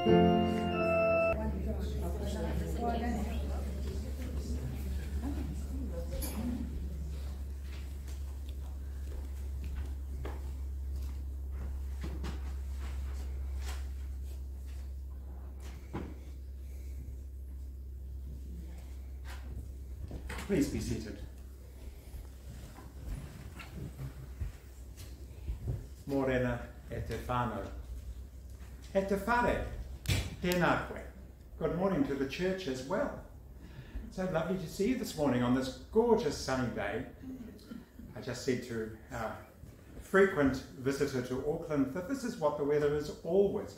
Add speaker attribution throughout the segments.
Speaker 1: Please be seated. Morena e te whānau. E te whare, tēnā koe. Good morning to the church as well. So lovely to see you this morning on this gorgeous sunny day. I just said to our frequent visitor to Auckland that this is what the weather is always.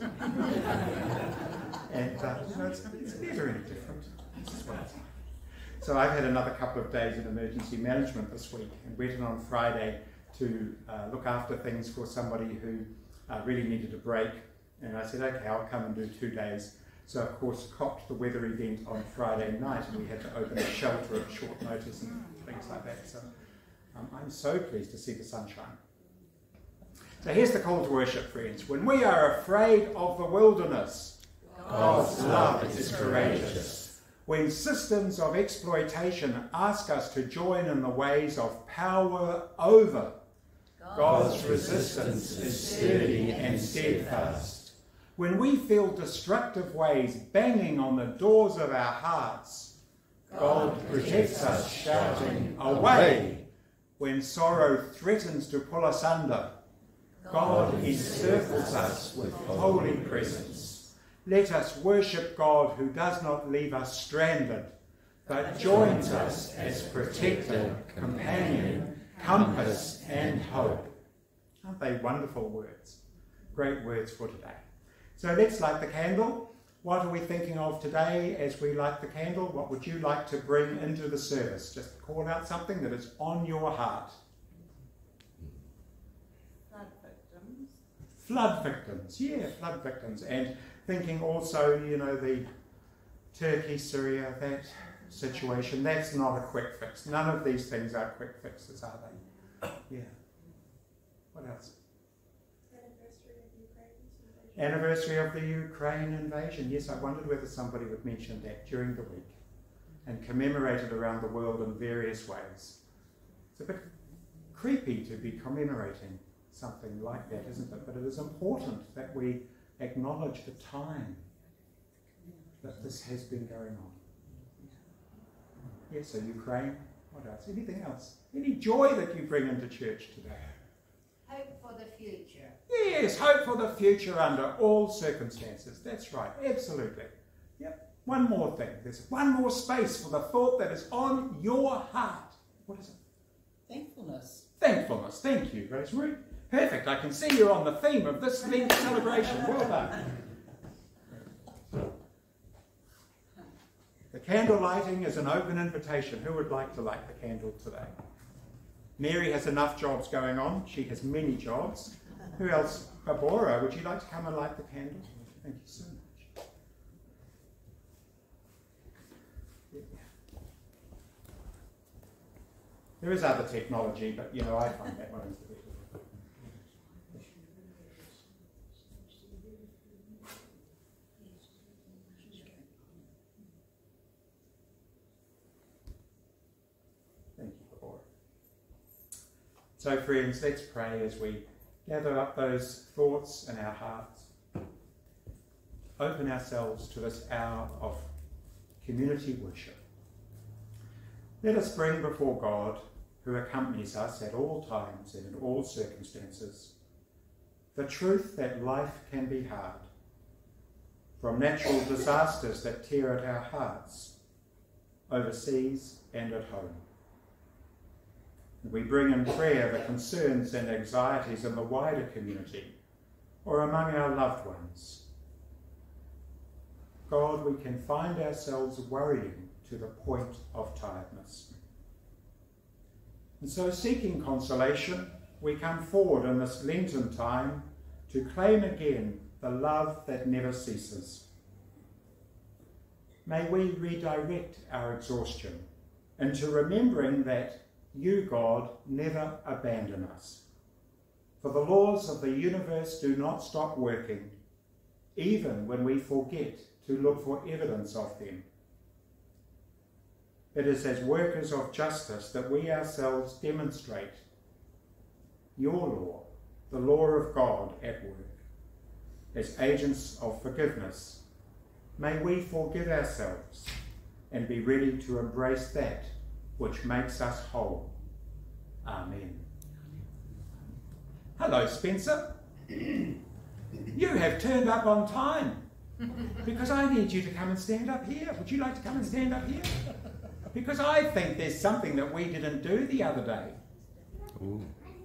Speaker 1: And it's never any different. This is what it's like. So I've had another couple of days in emergency management this week and went in on Friday to look after things for somebody who really needed a break. And I said, okay, I'll come and do 2 days. So of course, copped the weather event on Friday night and we had to open a shelter at short notice and things like that. So I'm so pleased to see the sunshine. So here's the call to worship, friends. When we are afraid of the wilderness, God's love is courageous. When systems of exploitation ask us to join in the ways of power over, God's resistance is sturdy and steadfast. When we feel destructive ways banging on the doors of our hearts, God protects us shouting, away! When sorrow threatens to pull us under, God encircles us with holy presence. Let us worship God who does not leave us stranded, but joins us as protector, companion, compass and hope. Aren't they wonderful words? Great words for today. So let's light the candle. What are we thinking of today as we light the candle? What would you like to bring into the service? Just call out something that is on your heart.
Speaker 2: Flood victims.
Speaker 1: Flood victims, yeah, flood victims. And thinking also, you know, the Turkey, Syria, that situation, that's not a quick fix. None of these things are quick fixes, are they? Yeah. What else? Anniversary of the Ukraine invasion. Yes, I wondered whether somebody would mention that during the week and commemorate it around the world in various ways. It's a bit creepy to be commemorating something like that, isn't it? But it is important that we acknowledge the time that this has been going on. Yes, so Ukraine, what else? Anything else? Any joy that you bring into church today?
Speaker 2: Hope for the future.
Speaker 1: Yes, hope for the future under all circumstances. That's right, absolutely. Yep, one more thing. There's one more space for the thought that is on your heart. What is it?
Speaker 3: Thankfulness.
Speaker 1: Thankfulness. Thank you, Rosemary. Perfect. I can see you're on the theme of this Lent celebration. Well done. The candle lighting is an open invitation. Who would like to light the candle today? Mary has enough jobs going on. She has many jobs. Who else? Barbara, would you like to come and light the candle? Thank you so much. Yeah. There is other technology, but you know, I find that one is the better. So friends, let's pray as we gather up those thoughts in our hearts. Open ourselves to this hour of community worship. Let us bring before God, who accompanies us at all times and in all circumstances, the truth that life can be hard, from natural disasters that tear at our hearts, overseas and at home. We bring in prayer the concerns and anxieties in the wider community or among our loved ones. God, we can find ourselves worrying to the point of tiredness. And so, seeking consolation, we come forward in this Lenten time to claim again the love that never ceases. May we redirect our exhaustion into remembering that you, God, never abandon us. For the laws of the universe do not stop working, even when we forget to look for evidence of them. It is as workers of justice that we ourselves demonstrate your law, the law of God at work. As agents of forgiveness, may we forgive ourselves and be ready to embrace that which makes us whole. Amen. Hello, Spencer. You have turned up on time because I need you to come and stand up here. Would you like to come and stand up here? Because I think there's something that we didn't do the other day.
Speaker 3: Ooh.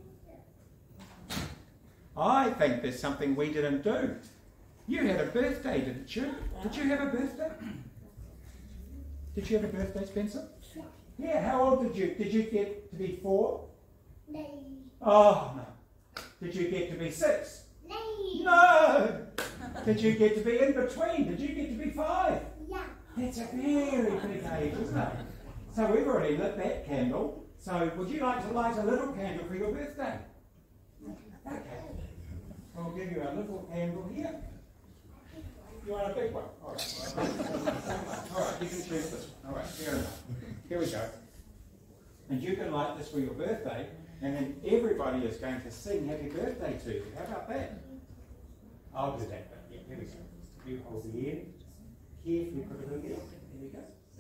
Speaker 1: I think there's something we didn't do. You had a birthday, didn't you? Did you have a birthday? Did you have a birthday, Spencer? Yeah, how old did you? Did you get to be 4?
Speaker 4: No.
Speaker 1: Oh, no. Did you get to be 6?
Speaker 4: No.
Speaker 1: No! Did you get to be in between? Did you get to be 5?
Speaker 4: Yeah.
Speaker 1: That's a very big age, isn't it? So we've already lit that candle. So would you like to light a little candle for your birthday? Okay. I'll give you a little candle here. You want a big one? All right. All right, you can choose this one. All right, fair enough. Here we go. And you can light this for your birthday, and then everybody is going to sing happy birthday to you. How about that? I'll do that. Yeah, here we go. You hold the end. Carefully put it in there. There we go.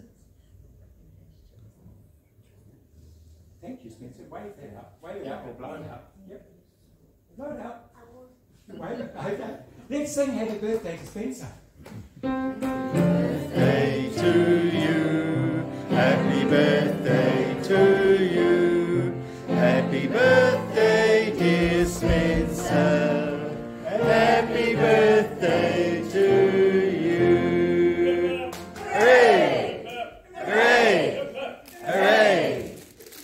Speaker 1: Thank you, Spencer. Wave that up. Wave it up or blow it up. Yep. Blow it up. Wave it. Okay. Let's sing happy birthday to Spencer.
Speaker 3: Birthday to you. Happy birthday to you. Happy birthday, dear Spencer. Happy birthday to you. Hooray! Hooray! Hooray!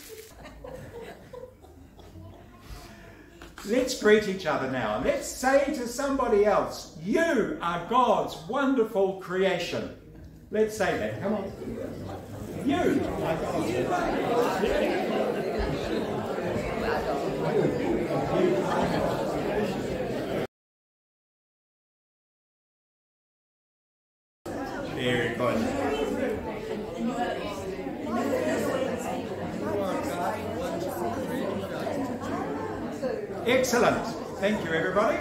Speaker 1: Let's greet each other now. And let's say to somebody else, you are God's wonderful creation. Let's say that. Come on. You are God's Very good. Excellent. Thank you, everybody.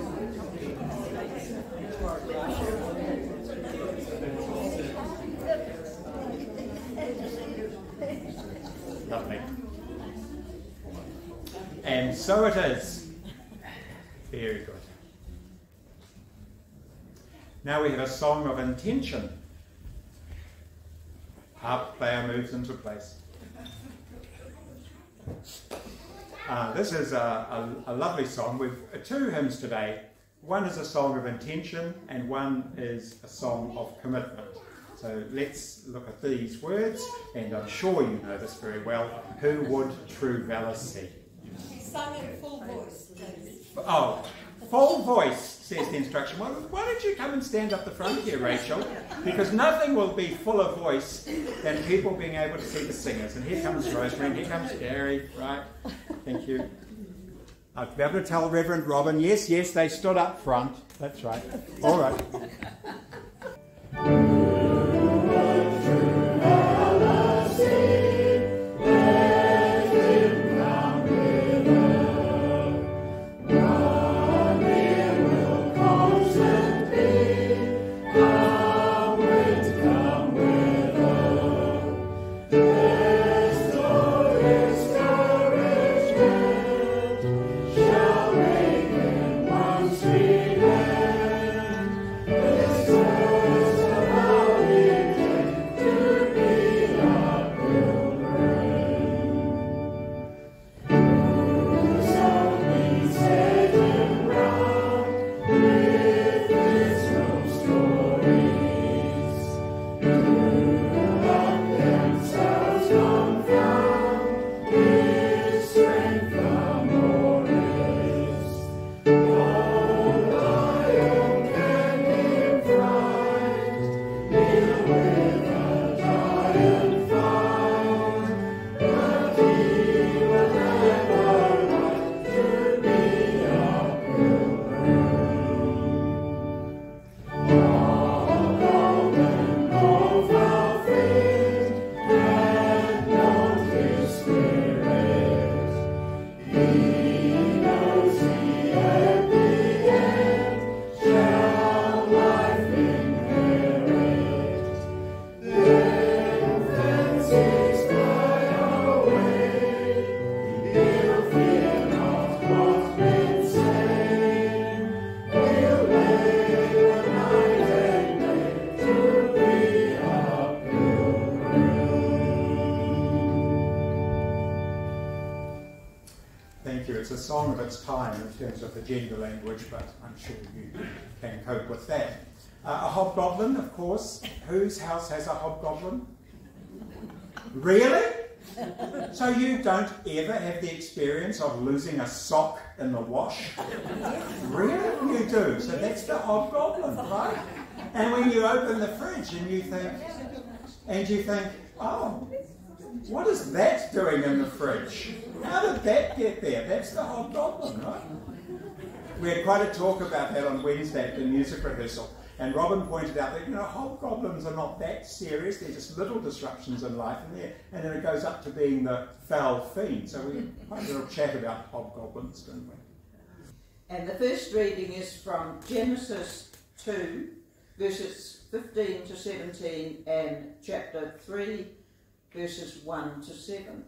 Speaker 1: Lovely. And so it is. Very good. Now we have a song of intention. Harp player moves into place. This is a lovely song. We've 2 hymns today. One is a song of intention and one is a song of commitment. So let's look at these words, and I'm sure you know this very well. Who would true valour see?
Speaker 2: Sung in full voice, please.
Speaker 1: Oh, full voice, says the instruction. Why don't you come and stand up the front here, Rachel? Because nothing will be fuller voice than people being able to see the singers. And here comes Rosemary, and here comes Gary, right? Thank you. I'll be able to tell Reverend Robin, yes, they stood up front. That's right. All right.
Speaker 4: Shall reign in one sweet land.
Speaker 1: song of its time in terms of the gender language, but I'm sure you can cope with that. A hobgoblin, of course. Whose house has a hobgoblin? Really? So you don't ever have the experience of losing a sock in the wash? Really? You do. So that's the hobgoblin, right? And when you open the fridge and you think, oh, what is that doing in the fridge? How did that get there? That's the hobgoblin, right? We had quite a talk about that on Wednesday at the music rehearsal. And Robin pointed out that, hobgoblins are not that serious. They're just little disruptions in life. And then it goes up to being the foul fiend. So we had quite a little chat about hobgoblins, didn't we?
Speaker 4: And the first reading is from Genesis 2, verses 15 to 17, and chapter 3, verses 1 to 7.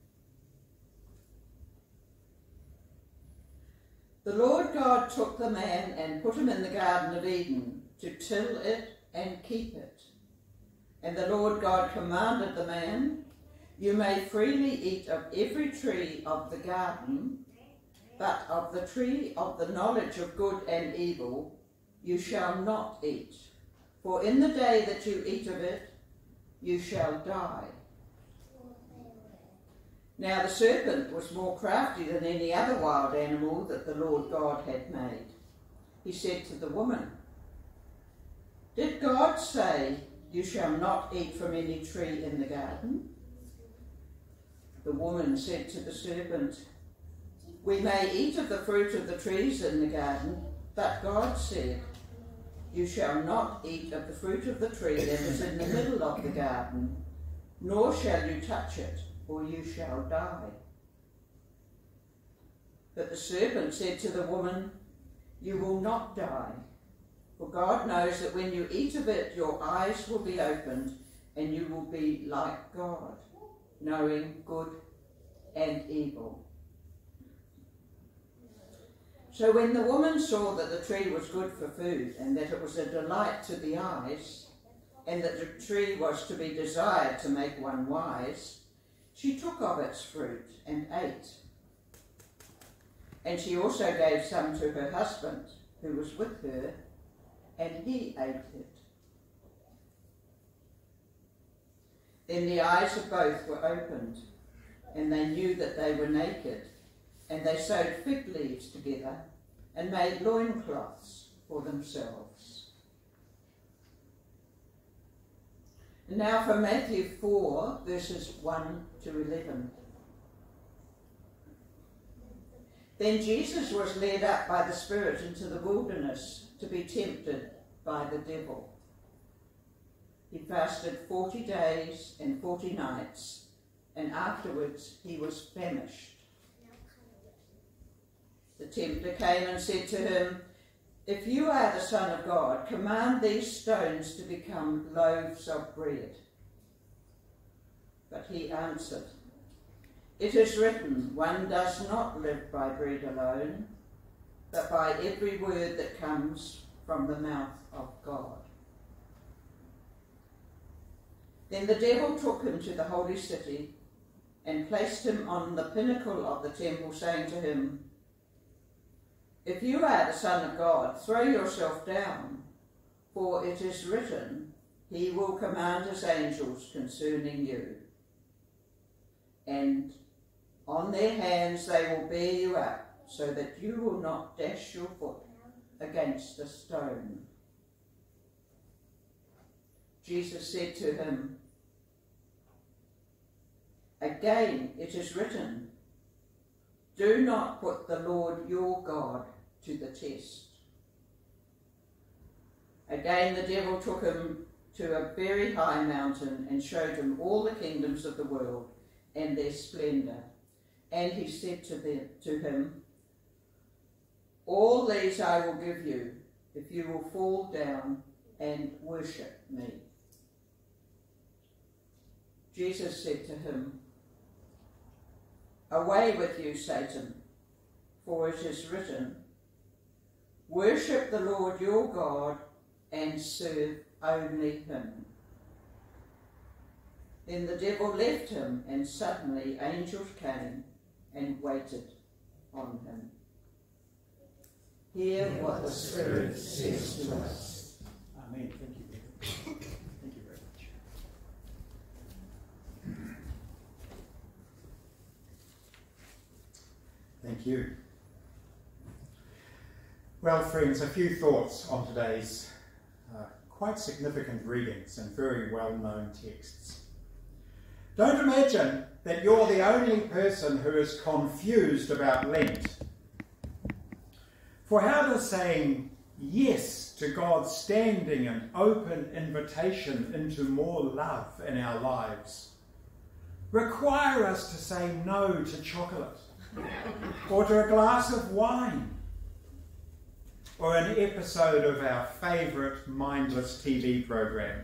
Speaker 4: The Lord God took the man and put him in the Garden of Eden to till it and keep it. And the Lord God commanded the man, "You may freely eat of every tree of the garden, but of the tree of the knowledge of good and evil you shall not eat. For in the day that you eat of it, you shall die." Now the serpent was more crafty than any other wild animal that the Lord God had made. He said to the woman, "Did God say, 'You shall not eat from any tree in the garden'?" The woman said to the serpent, "We may eat of the fruit of the trees in the garden, but God said, 'You shall not eat of the fruit of the tree that is in the middle of the garden, nor shall you touch it, or you shall die.' But the serpent said to the woman, 'You will not die. For God knows that when you eat of it, your eyes will be opened, and you will be like God, knowing good and evil.' So when the woman saw that the tree was good for food, and that it was a delight to the eyes, and that the tree was to be desired to make one wise, she took of its fruit and ate. And she also gave some to her husband, who was with her, and he ate it. Then the eyes of both were opened, and they knew that they were naked, and they sewed fig leaves together and made loincloths for themselves. And now from Matthew 4, verses 1 to 11. Then Jesus was led up by the Spirit into the wilderness to be tempted by the devil. He fasted 40 days and 40 nights, and afterwards he was famished. The tempter came and said to him, "If you are the Son of God, command these stones to become loaves of bread." But he answered, "It is written, one does not live by bread alone, but by every word that comes from the mouth of God." Then the devil took him to the holy city and placed him on the pinnacle of the temple, saying to him, "If you are the Son of God, throw yourself down, for it is written, 'He will command his angels concerning you, and on their hands they will bear you up, so that you will not dash your foot against a stone.'" Jesus said to him, "Again it is written, 'Do not put the Lord your God to the test.'" Again the devil took him to a very high mountain and showed him all the kingdoms of the world and their splendour. And he said to him, "All these I will give you if you will fall down and worship me." Jesus said to him, "Away with you, Satan, for it is written, 'Worship the Lord your God and serve only him.'" Then the devil left him, and suddenly angels came and waited on him. Hear what the Spirit says to us.
Speaker 1: Amen. Thank you, Peter. Thank you very much. Thank you. Well, friends, a few thoughts on today's quite significant readings and very well-known texts. Don't imagine that you're the only person who is confused about Lent. For how does saying yes to God's standing and open invitation into more love in our lives require us to say no to chocolate, or to a glass of wine, or an episode of our favourite mindless TV program,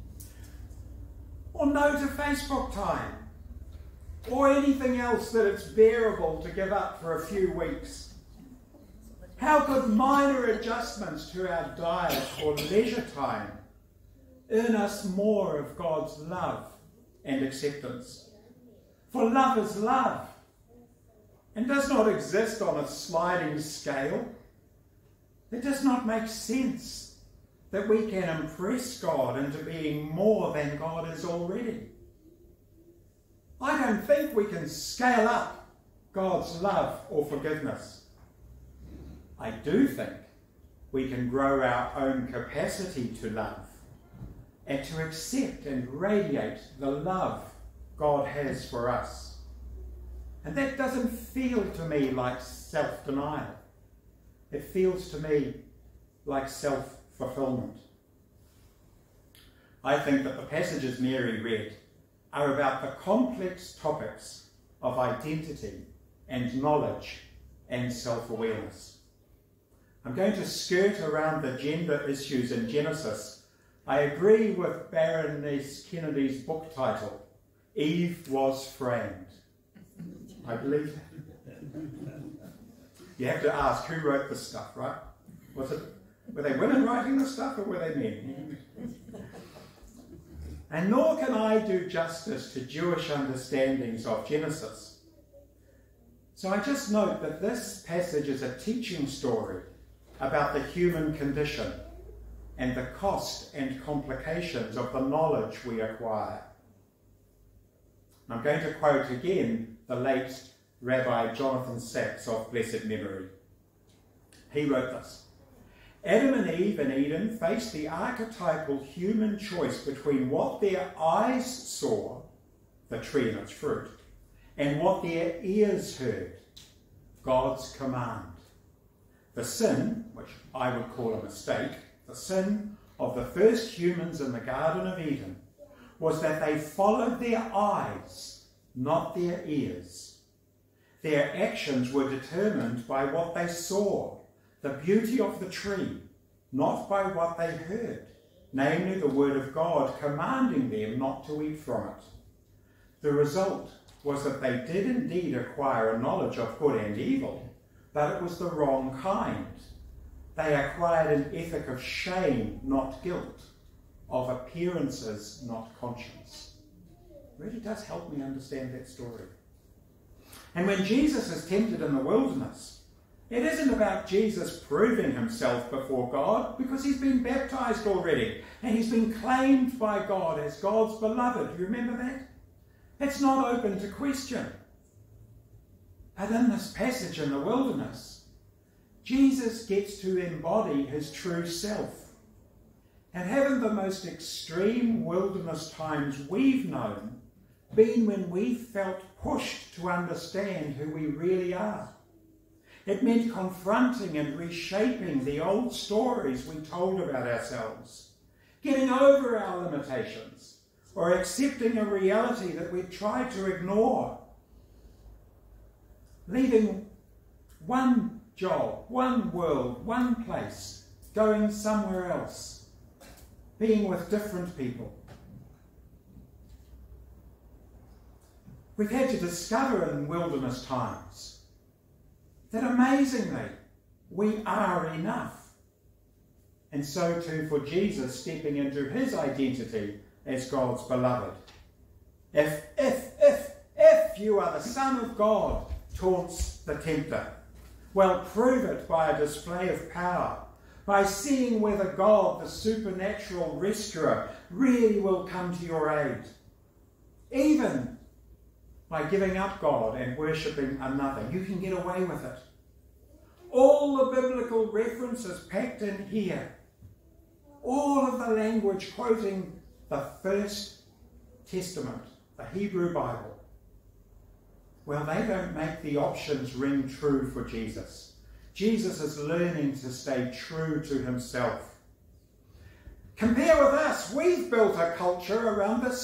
Speaker 1: or no to Facebook time, or anything else that it's bearable to give up for a few weeks? How could minor adjustments to our diet or leisure time earn us more of God's love and acceptance? For love is love, and does not exist on a sliding scale. It does not make sense that we can impress God into being more than God is already. I don't think we can scale up God's love or forgiveness. I do think we can grow our own capacity to love and to accept and radiate the love God has for us. And that doesn't feel to me like self-denial. It feels to me like self-fulfillment. I think that the passages Mary read are about the complex topics of identity and knowledge and self-awareness. I'm going to skirt around the gender issues in Genesis. I agree with Baroness Kennedy's book title, Eve Was Framed. I believe that. You have to ask who wrote this stuff, right? Were they women writing this stuff, or were they men? And nor can I do justice to Jewish understandings of Genesis. So I just note that this passage is a teaching story about the human condition and the cost and complications of the knowledge we acquire. I'm going to quote again the late Rabbi Jonathan Sacks of blessed memory. He wrote this: Adam and Eve in Eden faced the archetypal human choice between what their eyes saw, the tree and its fruit, and what their ears heard, God's command. The sin, which I would call a mistake, the sin of the first humans in the Garden of Eden, was that they followed their eyes, not their ears. Their actions were determined by what they saw, the beauty of the tree, not by what they heard, namely the word of God commanding them not to eat from it. The result was that they did indeed acquire a knowledge of good and evil, but it was the wrong kind. They acquired an ethic of shame, not guilt, of appearances, not conscience. It really does help me understand that story. And when Jesus is tempted in the wilderness, it isn't about Jesus proving himself before God, because he's been baptized already and he's been claimed by God as God's beloved. You remember that? It's not open to question. But in this passage in the wilderness, Jesus gets to embody his true self. And having the most extreme wilderness times we've known been when we felt pushed to understand who we really are. It meant confronting and reshaping the old stories we told about ourselves, getting over our limitations, or accepting a reality that we tried to ignore, leaving one job, one world, one place, going somewhere else, being with different people. We've had to discover in wilderness times that amazingly we are enough. And so too for Jesus stepping into his identity as God's beloved. If you are the Son of God, taunts the tempter. Well, prove it by a display of power, by seeing whether God, the supernatural rescuer, really will come to your aid. Even by giving up God and worshipping another, you can get away with it. All the biblical references packed in here, all of the language quoting the First Testament, the Hebrew Bible, well, they don't make the options ring true for Jesus. Jesus is learning to stay true to himself. Compare with us. We've built a culture around the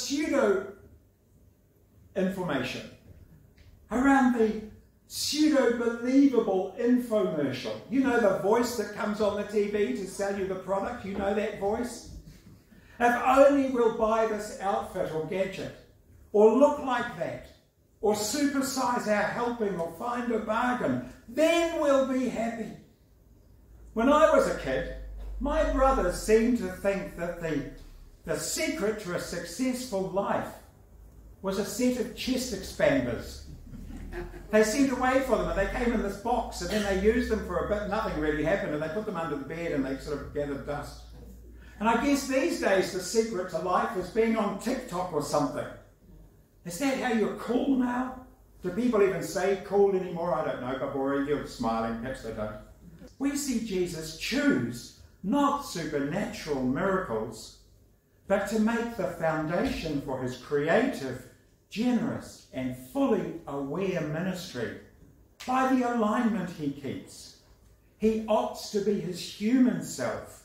Speaker 1: pseudo-information, around the pseudo-believable infomercial. You know the voice that comes on the TV to sell you the product? You know that voice? If only we'll buy this outfit or gadget, or look like that, or supersize our helping, or find a bargain, then we'll be happy. When I was a kid, my brothers seemed to think that the secret to a successful life was a set of chest expanders. They seemed to wait for them, and they came in this box, and then they used them for a bit. Nothing really happened, and they put them under the bed, and they sort of gathered dust. And I guess these days the secret to life is being on TikTok or something. Is that how you're cool now? Do people even say cool anymore? I don't know, but Bori, you're smiling, perhaps they don't. We see Jesus choose not supernatural miracles, but to make the foundation for his creative, generous, and fully aware ministry by the alignment he keeps. He opts to be his human self,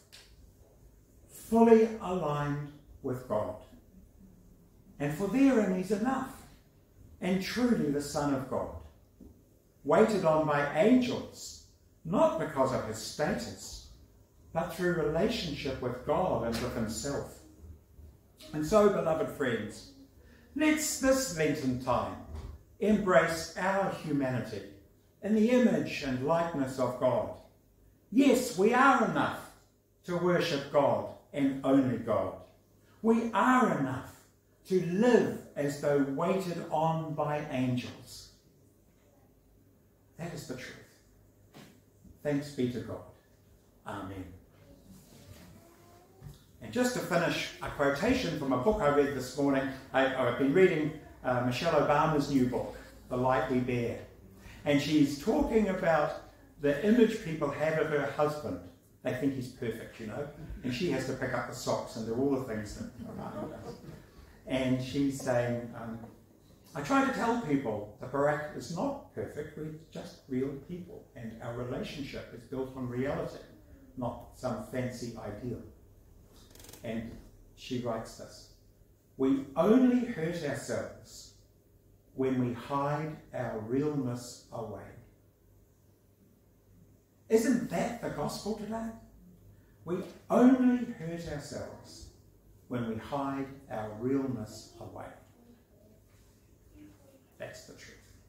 Speaker 1: fully aligned with God. And for therein he's enough, and truly the Son of God, waited on by angels, not because of his status, but through relationship with God and with himself. And so, beloved friends, let's this Lenten time embrace our humanity in the image and likeness of God. Yes, we are enough to worship God and only God. We are enough to live as though waited on by angels. That is the truth. Thanks be to God. Amen. And just to finish, a quotation from a book I read this morning. I've been reading Michelle Obama's new book, The Light We Bear. And she's talking about the image people have of her husband. They think he's perfect, you know. And she has to pick up the socks and do all the things that Obama does. And she's saying, I try to tell people that Barack is not perfect, we're just real people. And our relationship is built on reality, not some fancy ideal. And she writes this: we only hurt ourselves when we hide our realness away. Isn't that the gospel today? We only hurt ourselves when we hide our realness away. That's the truth.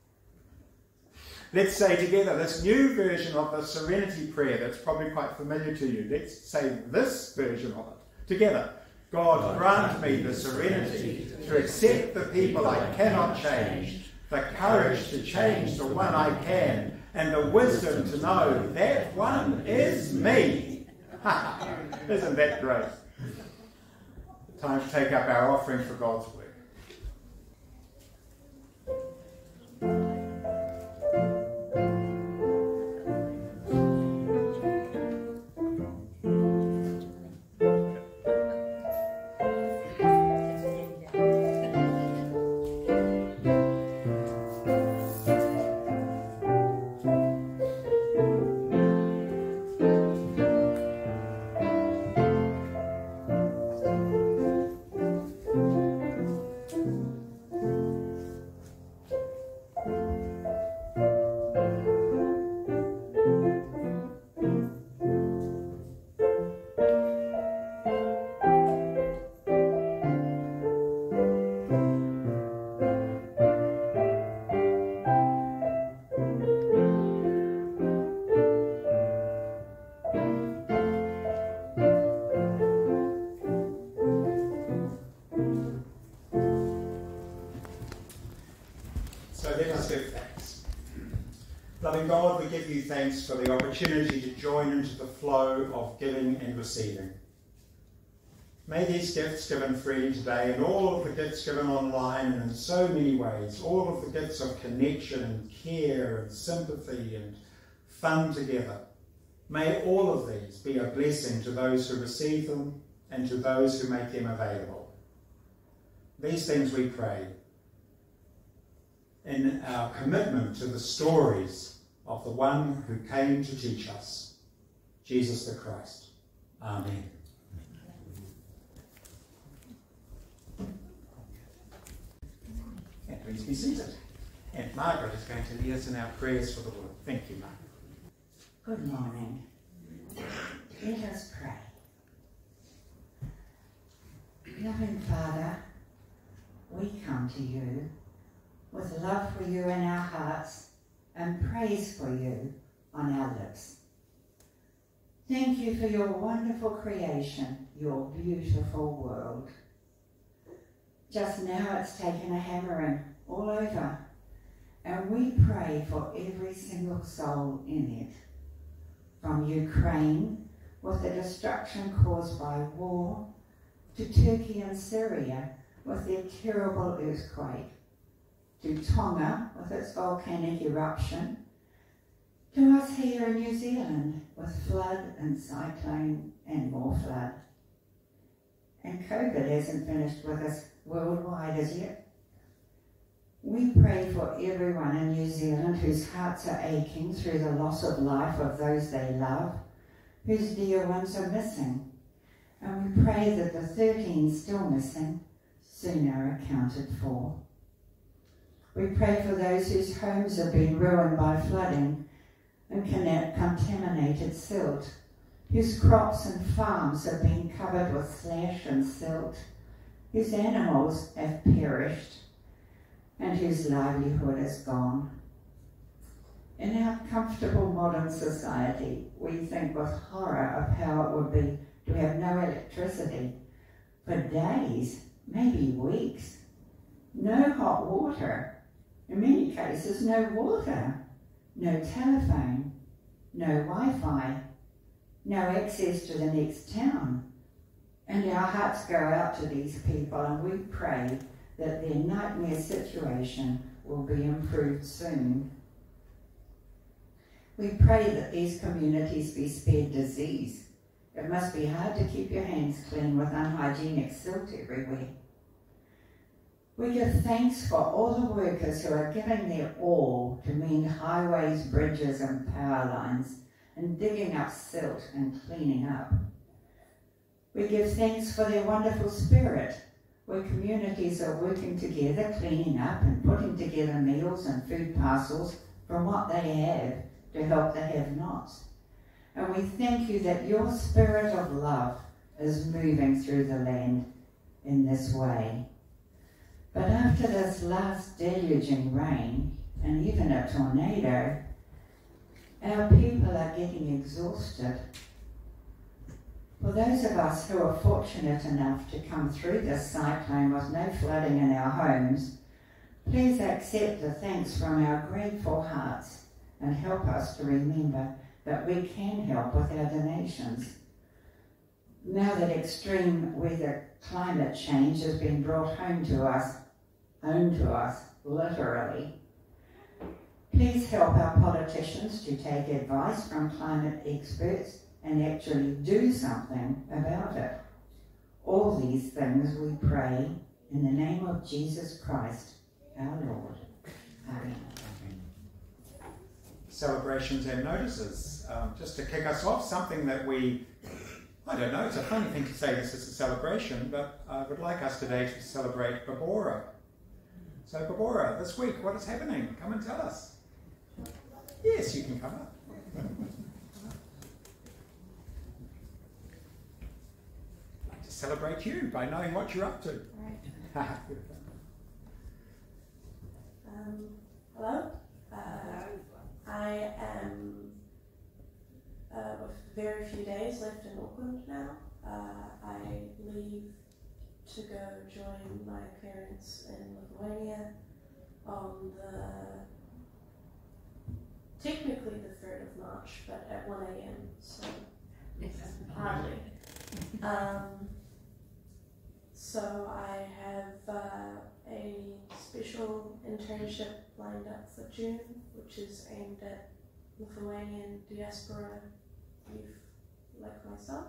Speaker 1: Let's say together this new version of the Serenity Prayer that's probably quite familiar to you. Let's say this version of it together. God grant me the serenity to accept the people I cannot change, the courage to change the one I can, and the wisdom to know that one is me. Isn't that great? Time to take up our offering for God's work. give you thanks for the opportunity to join into the flow of giving and receiving. May these gifts given freely today, and all of the gifts given online and in so many ways, all of the gifts of connection and care and sympathy and fun together, may all of these be a blessing to those who receive them and to those who make them available. These things we pray in our commitment to the stories of the one who came to teach us, Jesus the Christ. Amen. And please be seated. And Margaret is going to lead us in our prayers for the Lord. Thank you, Margaret.
Speaker 5: Good morning. Let us pray. Loving Father, we come to you with love for you in our hearts and praise for you on our lips. Thank you for your wonderful creation, your beautiful world. Just now it's taken a hammering all over, and we pray for every single soul in it. From Ukraine, with the destruction caused by war, to Turkey and Syria, with their terrible earthquake, to Tonga, with its volcanic eruption, to us here in New Zealand, with flood and cyclone and more flood. And COVID hasn't finished with us worldwide as yet. We pray for everyone in New Zealand whose hearts are aching through the loss of life of those they love, whose dear ones are missing. And we pray that the 13 still missing soon are accounted for. We pray for those whose homes have been ruined by flooding and contaminated silt, whose crops and farms have been covered with slash and silt, whose animals have perished, and whose livelihood is gone. In our comfortable modern society, we think with horror of how it would be to have no electricity for days, maybe weeks, no hot water, in many cases no water, no telephone, no Wi-Fi, no access to the next town. And our hearts go out to these people, and we pray that their nightmare situation will be improved soon. We pray that these communities be spared disease. It must be hard to keep your hands clean with unhygienic silt everywhere. We give thanks for all the workers who are giving their all to mend highways, bridges and power lines, and digging up silt and cleaning up. We give thanks for their wonderful spirit, where communities are working together, cleaning up and putting together meals and food parcels from what they have to help the have-nots. And we thank you that your spirit of love is moving through the land in this way. But after this last deluging rain, and even a tornado, our people are getting exhausted. For those of us who are fortunate enough to come through this cyclone with no flooding in our homes, please accept the thanks from our grateful hearts and help us to remember that we can help with our donations. Now that extreme weather climate change has been brought home to us, literally, please help our politicians to take advice from climate experts and actually do something about it. All these things we pray in the name of Jesus Christ, our Lord. Amen.
Speaker 1: Celebrations and notices. Just to kick us off, something that I don't know, it's a funny thing to say this is a celebration, but I would like us today to celebrate Babora. So Babora, this week, what is happening? Come and tell us. Yes, you can come up. I'd like to celebrate you by knowing what you're up to.
Speaker 2: Right. Hello. I am with very few days left in Auckland now. I leave to go join my parents in Lithuania on the technically the 3rd of March, but at 1 a.m, so hardly. So I have a special internship lined up for June, which is aimed at Lithuanian diaspora youth like myself.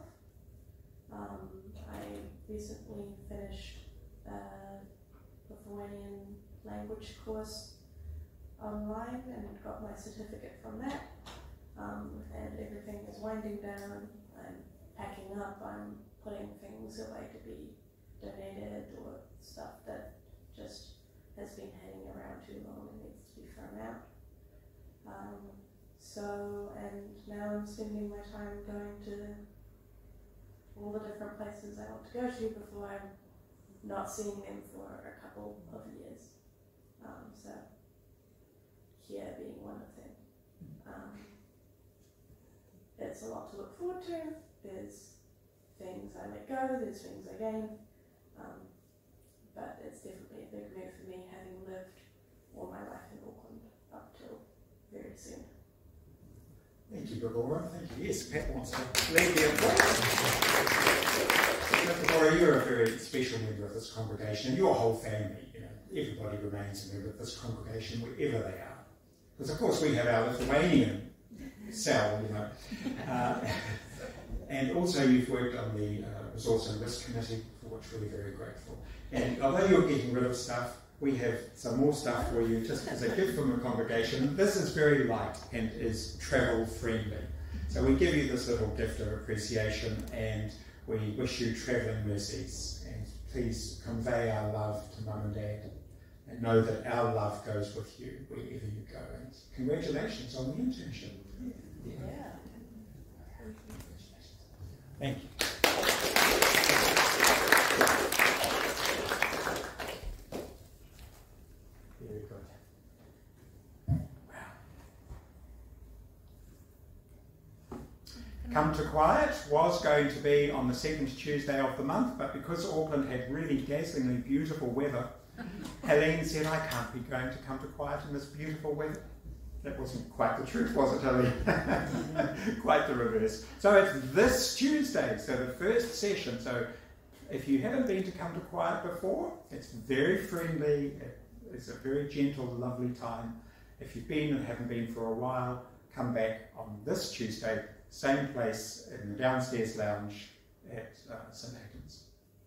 Speaker 2: I recently finished a Lithuanian language course online and got my certificate from that. And everything is winding down. I'm packing up. I'm putting things away to be donated or stuff that just has been hanging around too long and needs to be thrown out. And now I'm spending my time going to all the different places I want to go to before I'm not seeing them for a couple of years. So here being one of them. It's a lot to look forward to. There's things I let go, there's things I gain. But it's definitely a big move for me, having lived all my life in Auckland up till very soon.
Speaker 1: Thank you, Deborah. Thank you. Yes, Pat wants to lead the applause. Deborah, you're a very special member of this congregation, and your whole family. You know, everybody remains a member of this congregation wherever they are. Because of course we have our Lithuanian cell, you know. And also you've worked on the Resource and Risk Committee, for which we're very grateful. And although you're getting rid of stuff, we have some more stuff for you just as a gift from the congregation. This is very light and is travel friendly. So we give you this little gift of appreciation, and we wish you travelling mercies. And please convey our love to Mum and Dad, and know that our love goes with you wherever you go. And congratulations on the internship.
Speaker 2: Yeah.
Speaker 1: Thank you. Very good. Wow. Come to Quiet was going to be on the second Tuesday of the month, but because Auckland had really dazzlingly beautiful weather, Helene said, I can't be going to Come to Quiet in this beautiful weather. That wasn't quite the truth, was it, Helene? Quite the reverse. So it's this Tuesday, so the first session. So if you haven't been to Come to Quiet before, it's very friendly. It's a very gentle, lovely time. If you've been and haven't been for a while, come back on this Tuesday, same place in the downstairs lounge at St. Aidan's.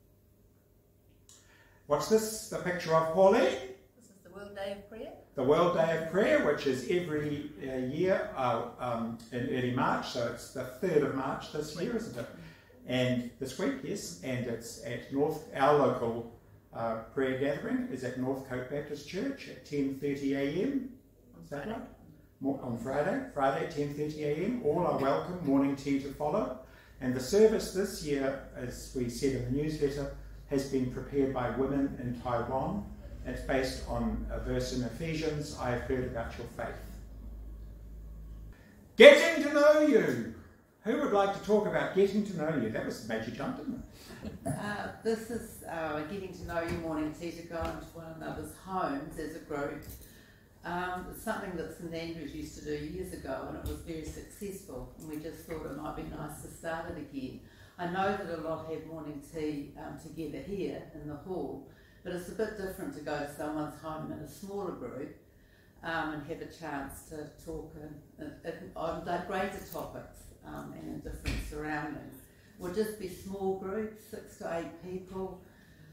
Speaker 1: What's this, the picture of, Pauline?
Speaker 6: This is the World Day of Prayer.
Speaker 1: The World Day of Prayer, which is every year in early March, so it's the 3rd of March this year, isn't it? And this week, yes, and it's at our local prayer gathering is at Northcote Baptist Church at 10:30 a.m. Is that right? On Friday at 10:30 a.m. All are welcome, morning tea to follow. And the service this year, as we said in the newsletter, has been prepared by women in Taiwan. It's based on a verse in Ephesians, I have heard about your faith. Getting to know you. Who would like to talk about getting to know you? That was the major jump, didn't it?
Speaker 7: This is getting to know you morning tea, to go into one another's homes as a group. It's something that St Andrews used to do years ago, and it was very successful, and we just thought it might be nice to start it again. I know that a lot have morning tea together here in the hall, but it's a bit different to go to someone's home in a smaller group and have a chance to talk on greater topics and in different surroundings. We'll just be small groups, 6 to 8 people,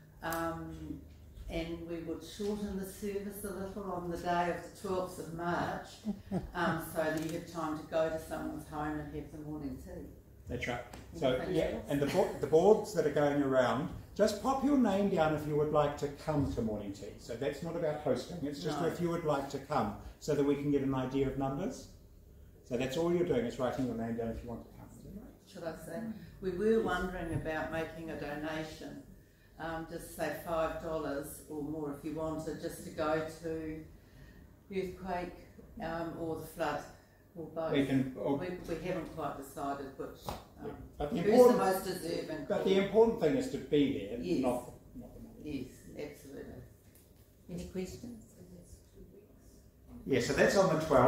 Speaker 7: and we would shorten the service a little on the day of the 12th of March so that you have time to go to someone's home and have the morning tea.
Speaker 1: That's right. So yeah, and the boards that are going around, just pop your name down if you would like to come to morning tea. So that's not about hosting, it's just if you would like to come, so that we can get an idea of numbers. So that's all you're doing, is writing your name down if you want to come. Is that right?
Speaker 7: Should I say? We were wondering about making a donation, just say $5 or more if you wanted, just to go to earthquake or the flood. Or both. We haven't quite decided which. Who's the most deserving?
Speaker 1: But the important thing is to be there,
Speaker 7: yes.
Speaker 1: not the money.
Speaker 7: Yes, absolutely.
Speaker 6: Any questions?
Speaker 1: Yeah, so that's on the 12th.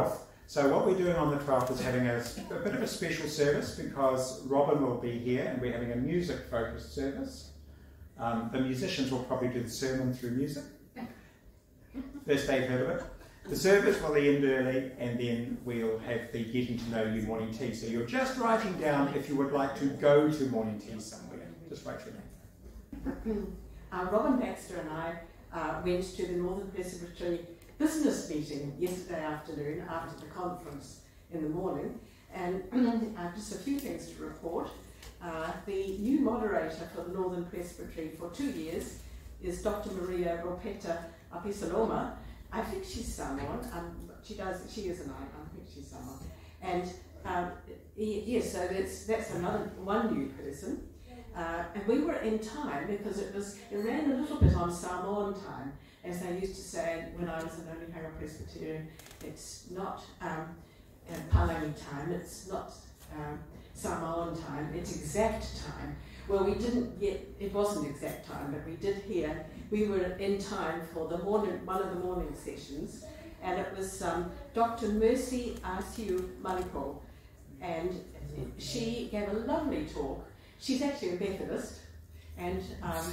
Speaker 1: So what we're doing on the 12th is having a bit of a special service because Robin will be here and we're having a music-focused service. The musicians will probably do the sermon through music. First they've heard of it. The service will end early and then we'll have the getting to know you morning tea. So you're just writing down if you would like to go to morning tea somewhere. Just write your name.
Speaker 8: Robin Baxter and I went to the Northern Presbytery business meeting yesterday afternoon after the conference in the morning, and just a few things to report. The new moderator for the Northern Presbytery for 2 years is Dr. Maria Ropeta Apisaloma. I think she's Samoan. She is an I think she's Samoan. And yes, so that's one new person. And we were in time because it ran a little bit on Samoan time, as they used to say when I was an Onehunga Presbyterian. It's not Palangi time, it's not Samoan time, it's exact time. Well, we didn't yet, it wasn't exact time, but we did hear, we were in time for one of the morning sessions, and it was Dr. Mercy Asiu Malipo, and she gave a lovely talk. She's actually a Methodist, and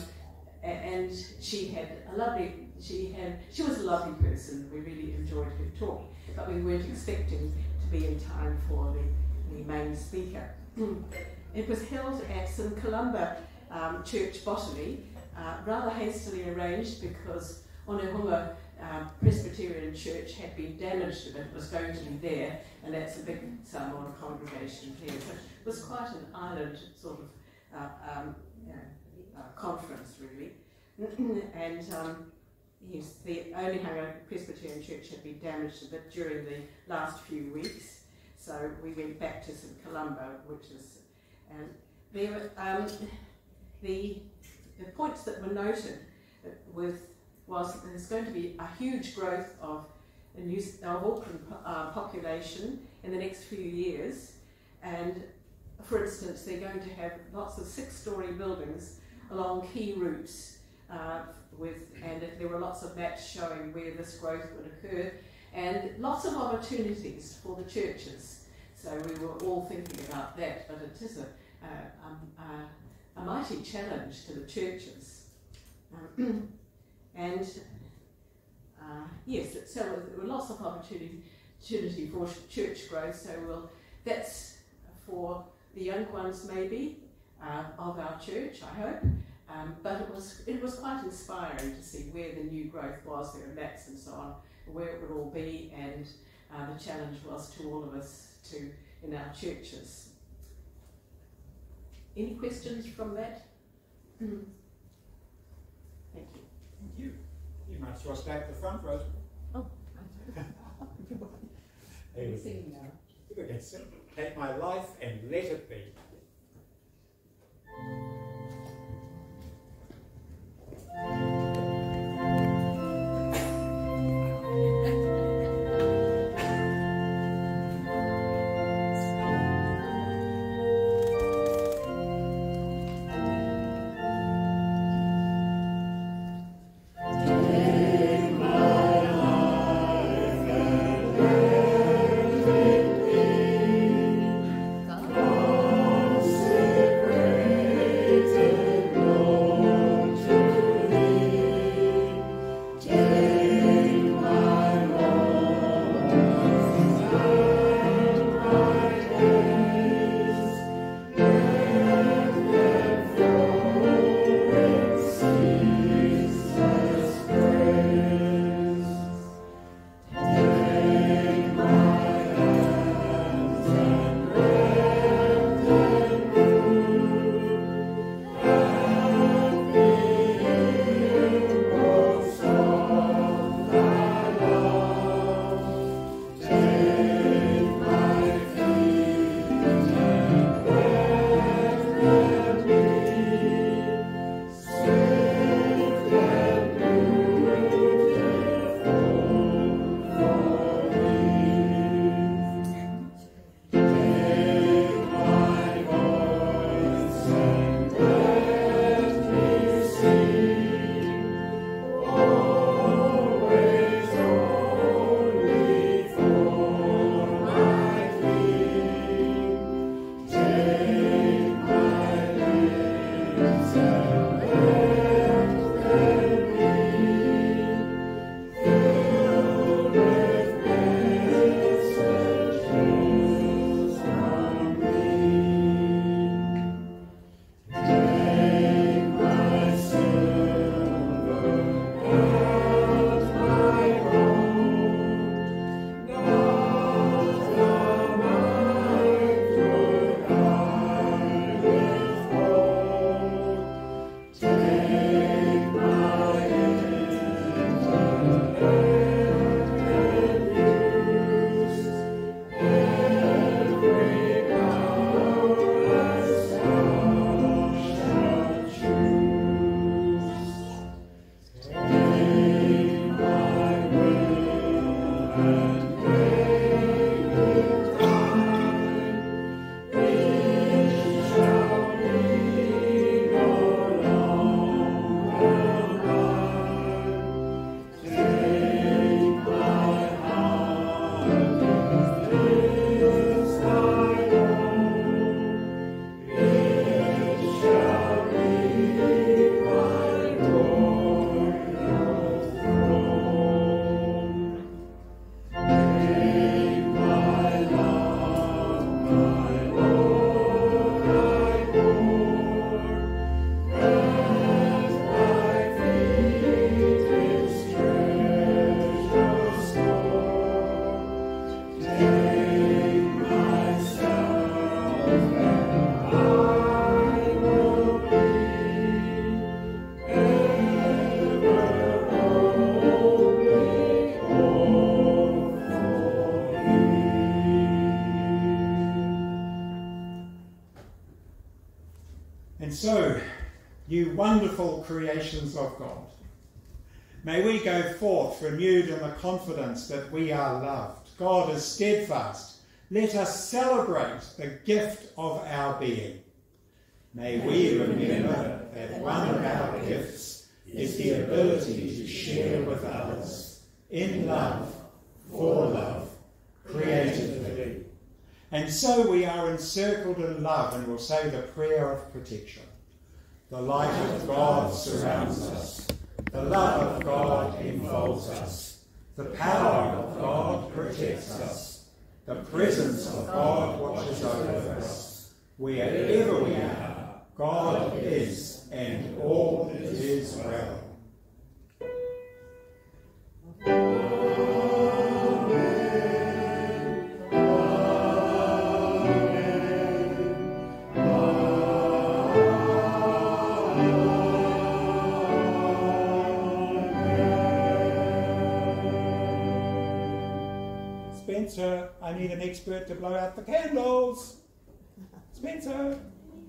Speaker 8: she was a lovely person. We really enjoyed her talk, but we weren't expecting to be in time for the main speaker. It was held at St Columba Church Botany, rather hastily arranged because Onehunga Presbyterian Church had been damaged a bit. It was going to be there, and that's a big Samoan congregation here. So it was quite an island sort of conference, really. And yes, the Onehunga Presbyterian Church had been damaged a bit during the last few weeks, so we went back to St Columba, which is, and there were, the points that were noted was that there's going to be a huge growth of Auckland population in the next few years, and for instance, they're going to have lots of 6-story buildings along key routes, and there were lots of maps showing where this growth would occur, and lots of opportunities for the churches. So we were all thinking about that, but it is a mighty challenge to the churches. And yes, so there were lots of opportunity for church growth. So that's for the young ones maybe of our church, I hope. But it was quite inspiring to see where the new growth was. There were maps and so on, where it would all be, and the challenge was to all of us in our churches. Any questions from that? Thank you.
Speaker 1: Thank you. You might as well stay at the front row.
Speaker 6: Oh,
Speaker 1: Hey,
Speaker 6: singing now.
Speaker 1: you can sing. Take my life and let it be.
Speaker 6: God.
Speaker 1: And so, you wonderful creations of God, may we go forth renewed in the confidence that we are loved. God is steadfast. Let us celebrate the gift of our being. May we remember that one of our gifts is the ability to share with others in love, for love, creatively. And so we are encircled in love, and will say the prayer of protection. The light of God surrounds us. The love of God enfolds us. The power of God protects us. The presence of God watches over us. Wherever we are, God is, and all is well. Spencer, I need an expert to blow out the candles. Spencer.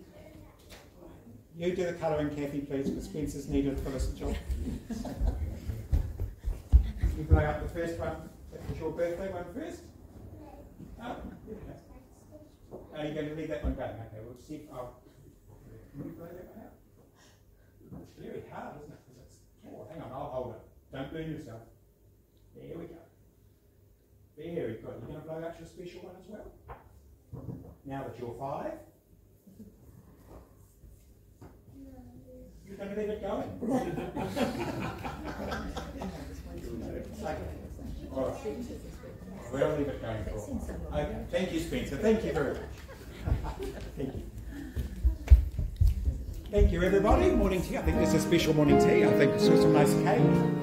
Speaker 1: You do the colouring, Kathy, please, because Spencer's needed for this job. You blow out the first one. That was your birthday one first. Oh, there we go. Are you going to leave that one going? Okay, we'll see if I'll... Can you blow that one out? It's very hard, isn't it? Because it's... Oh, hang on, I'll hold it. Don't burn yourself. There we go. Very good. You're going to blow out your special one as well? Now that you're 5. You're going to leave it going? All right. We'll leave it going for a while. Okay. Thank you, Spencer. Thank you very much. Thank you. Thank you, everybody. Morning tea. I think there's a special morning tea. I think it's some nice cake.